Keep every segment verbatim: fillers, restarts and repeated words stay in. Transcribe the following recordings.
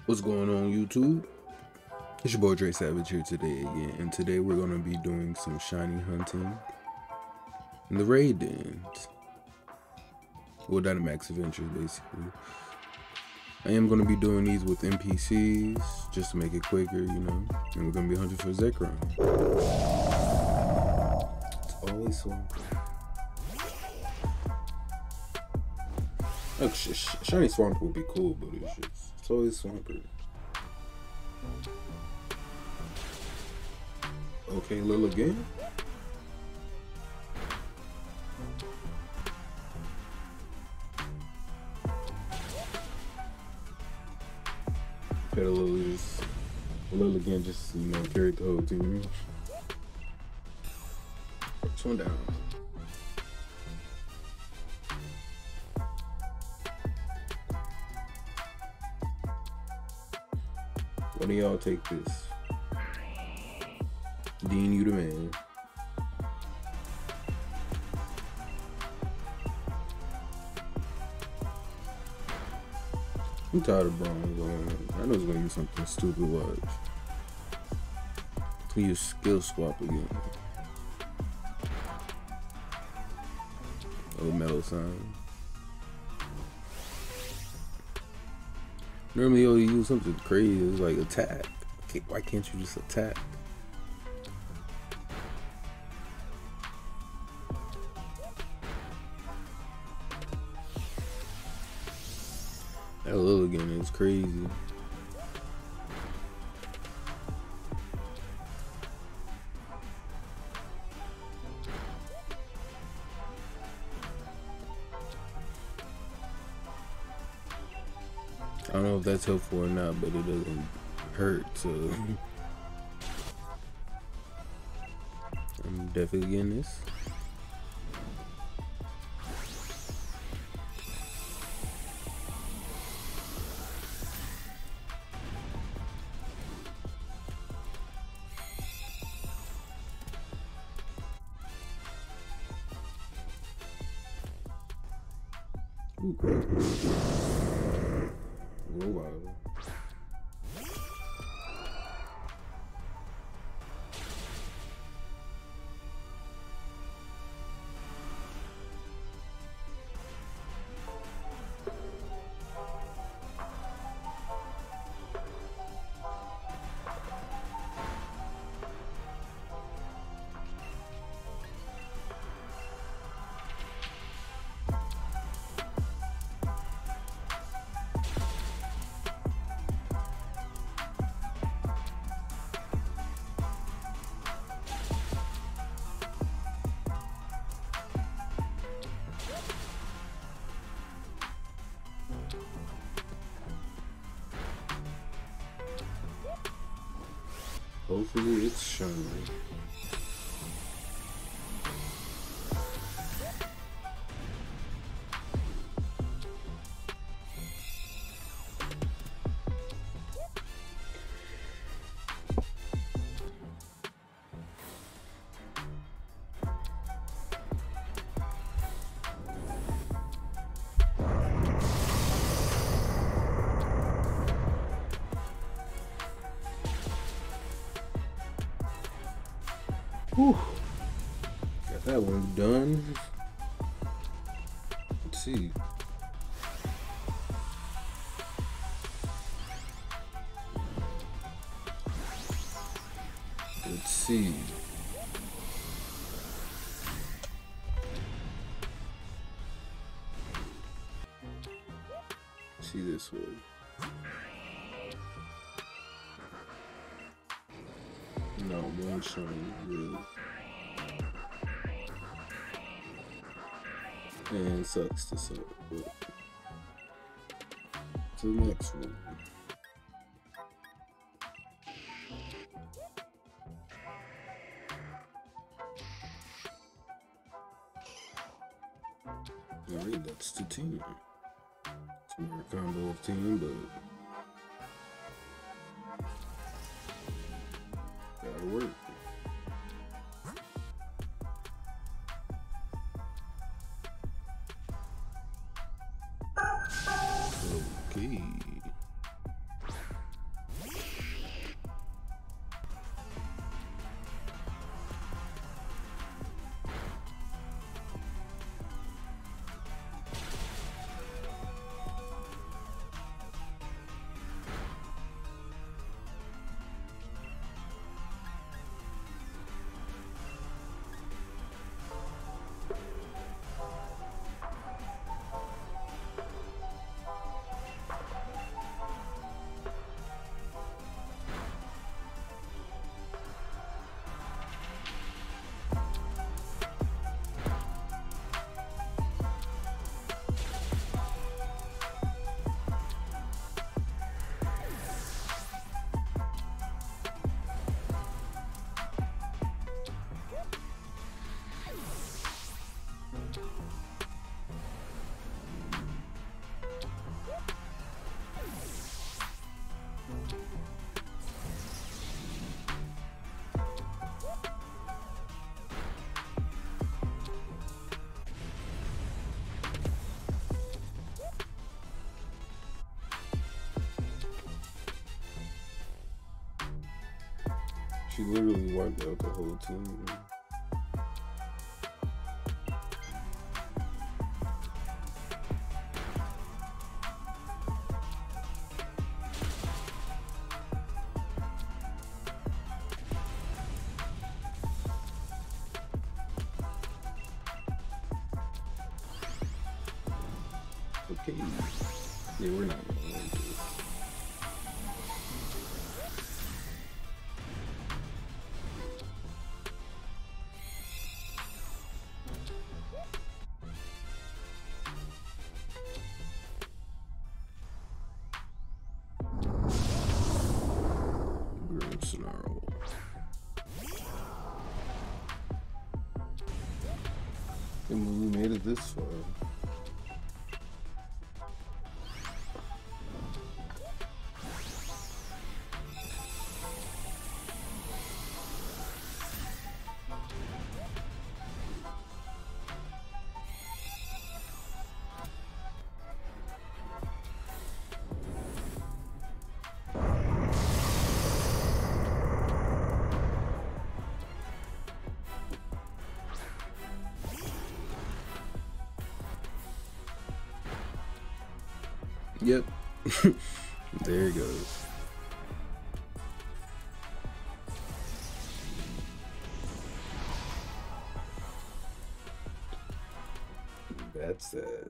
What's going on, YouTube? It's your boy Dre Savage here today again, and today we're gonna be doing some shiny hunting in the raidens. Well, Dynamax Adventures, basically. I am gonna be doing these with N P Cs just to make it quicker, you know. And we're gonna be hunting for Zekrom. It's always swampy. Look, sh sh shiny swamp would be cool, but it's just it's always swampy. Okay, Lil again. Pet a little, just a little again, just you know, carried the whole team. First one down. One of y'all take this. Dean, you the man. I'm tired of bronze. I know it's gonna use something stupid. Watch. We use skill swap again. Oh, metal sign. Normally, you'll use something crazy. It's like attack. Why can't you just attack? That Lilligan is crazy. I don't know if that's helpful or not, but it doesn't hurt, so I'm definitely getting this. Ooh, crap. Oh, wow. Hopefully it's shiny. Whew. Got that one done. Let's see. Let's see. Let's see this one. No, one shiny, really. And it sucks to suck, but to the next one. Alright, that's the team. It's a weird combo of team, but gotta work. Okay. She literally wiped out the whole team. Okay. Yeah, we're not gonna win this. Green snarl. And we made it this far. Yep. There it goes. That's it.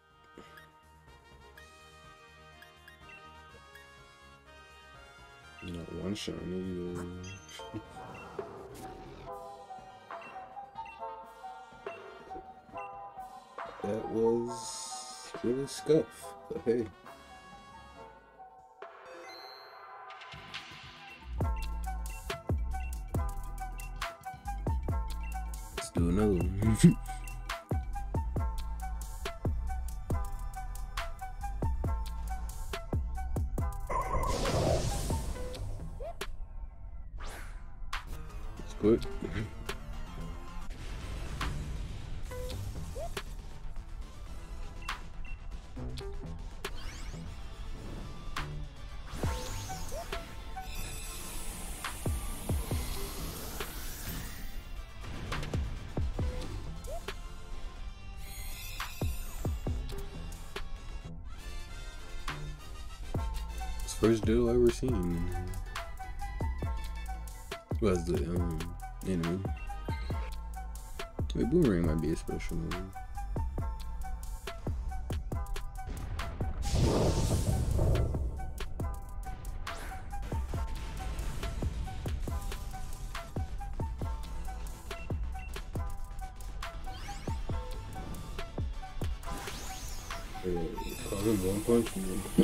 Not one shiny. That was really scuff, but hey. Let's do another one. Let's quit. First duel I ever seen was the um enemy. Wait, Boomerang might be a special move. Yeah, call him one punch man.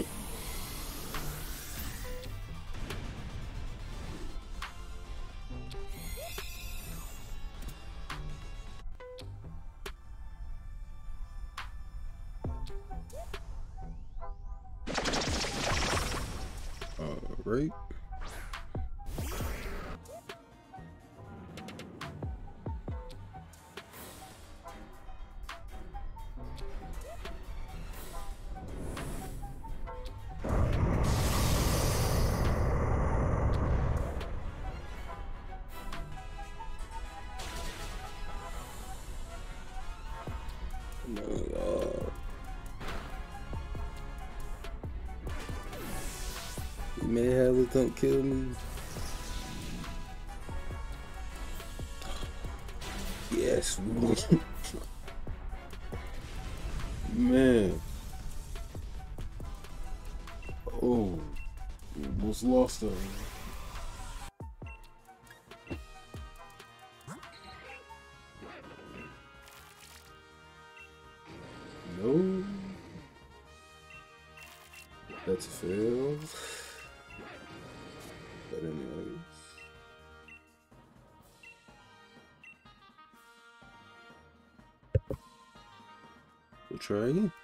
Right? Oh my God. You may have it, don't kill me. Yes, man. Oh, almost lost her. No, that's a fail. But anyways, we'll try again.